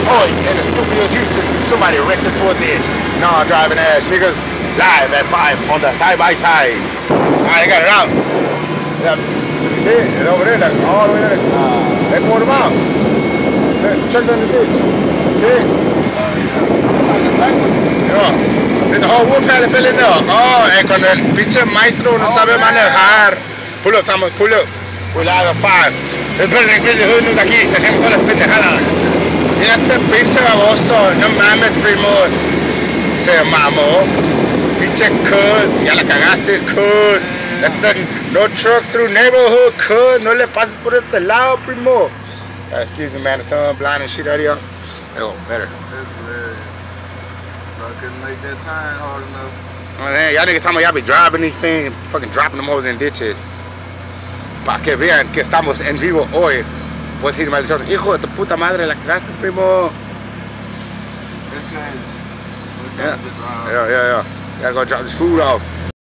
Oh, in Estupidos, Houston, somebody wrecks into a ditch. Nah, driving ass niggas live at 5 on the side by side. Alright, they got it out. Yeah, you see it? It's over there, like, all the way there. They poured them out. The truck's on the ditch. See it? Yeah. The whole wood pallet fell in there. Oh, cuando el pinche maestro no sabe manejar. Pull up, Thomas, pull up. We're live at 5. Después de reunirnos aquí, hacemos todas las pendejadas. Y este pinche baboso, no mames, primo. Se mamó. Pinche cuz, ya la cagaste, cuz. No truck through neighborhood, cuz. No le pases por este lado, primo. Excuse me, man, the sun blind and shit out here. Oh, better. That's hilarious. I couldn't make that turn hard enough. Oh, man, y'all niggas talking about y'all be driving these things, fucking dropping them hoes in ditches. Para que vean que estamos en vivo hoy. Pues decir, maldición, hijo de tu puta madre, la cagaste, primo. It's crazy. Yeah. Yeah. Gotta go drop this food off.